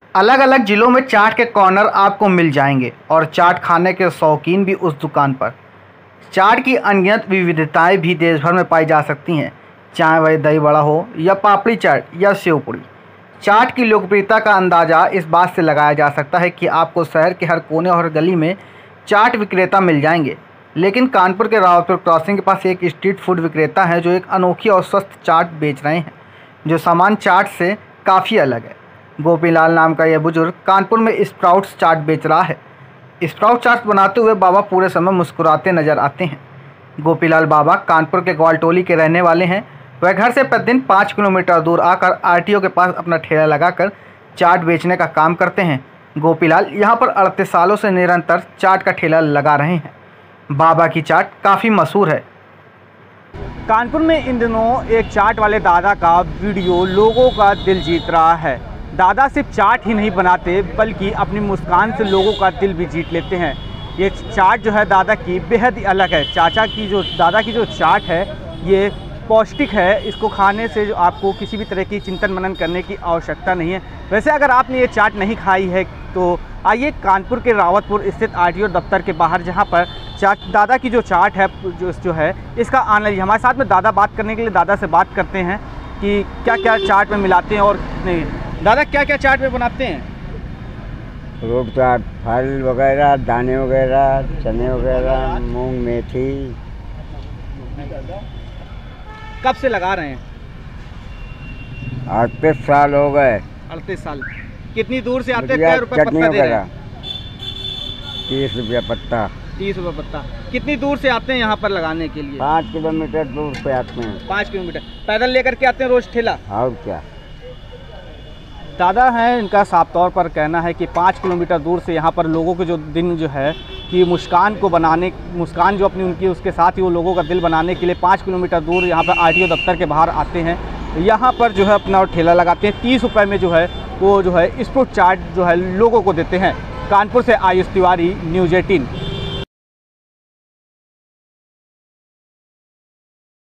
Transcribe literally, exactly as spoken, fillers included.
अलग अलग ज़िलों में चाट के कॉर्नर आपको मिल जाएंगे और चाट खाने के शौकीन भी उस दुकान पर। चाट की अनगिनत विविधताएं भी देश भर में पाई जा सकती हैं, चाहे वह दही बड़ा हो या पापड़ी चाट या सेव पूरी। चाट की लोकप्रियता का अंदाज़ा इस बात से लगाया जा सकता है कि आपको शहर के हर कोने और गली में चाट विक्रेता मिल जाएंगे, लेकिन कानपुर के रावतपुर क्रॉसिंग के पास एक स्ट्रीट फूड विक्रेता है जो एक अनोखी और स्वस्थ चाट बेच रहे हैं, जो सामान्य चाट से काफ़ी अलग है। गोपीलाल नाम का यह बुजुर्ग कानपुर में स्प्राउट्स चाट बेच रहा है। स्प्राउट चाट बनाते हुए बाबा पूरे समय मुस्कुराते नजर आते हैं। गोपीलाल बाबा कानपुर के ग्वालटोली के रहने वाले हैं। वह घर से प्रतिदिन पाँच किलोमीटर दूर आकर आरटीओ के पास अपना ठेला लगाकर चाट बेचने का काम करते हैं। गोपीलाल यहाँ पर अड़तीस सालों से निरंतर चाट का ठेला लगा रहे हैं। बाबा की चाट काफ़ी मशहूर है। कानपुर में इन दिनों एक चाट वाले दादा का वीडियो लोगों का दिल जीत रहा है। दादा सिर्फ चाट ही नहीं बनाते बल्कि अपनी मुस्कान से लोगों का दिल भी जीत लेते हैं। ये चाट जो है दादा की बेहद ही अलग है। चाचा की जो दादा की जो चाट है ये पौष्टिक है। इसको खाने से जो आपको किसी भी तरह की चिंतन मनन करने की आवश्यकता नहीं है। वैसे अगर आपने ये चाट नहीं खाई है तो आइए कानपुर के रावतपुर स्थित आरटीओ दफ्तर के बाहर, जहाँ पर चाट दादा की जो चाट है जो जो है इसका आनंद। हमारे साथ में दादा बात करने के लिए दादा से बात करते हैं कि क्या क्या चाट में मिलाते हैं और नहीं। दादा क्या क्या चाट में बनाते हैं? फ्रूट चाट, फल वगैरह, दाने वगैरह, चने वगैरह, मूंग, मेथी। कब से लगा रहे हैं? अड़तीस साल हो गए। अड़तीस साल। कितनी दूर से आते हैं? क्या रुपये पत्ता दे रहे हैं? तीस रुपया पत्ता। तीस रुपये पत्ता। कितनी दूर से आते हैं यहाँ पर लगाने के लिए? पाँच किलोमीटर दूर से आते हैं। पाँच किलोमीटर पैदल लेकर के आते हैं रोज ठेला? और क्या। दादा हैं, इनका साफ तौर पर कहना है कि पाँच किलोमीटर दूर से यहाँ पर लोगों के जो दिन जो है कि मुस्कान को बनाने मुस्कान जो अपनी उनकी उसके साथ ही वो लोगों का दिल बनाने के लिए पाँच किलोमीटर दूर यहाँ पर आरटीओ दफ्तर के बाहर आते हैं। यहाँ पर जो है अपना ठेला लगाते हैं। तीस रुपये में जो है वो जो है स्प्राउट चाट जो है लोगों को देते हैं। कानपुर से आयुष तिवारी, न्यूज़ एटीन।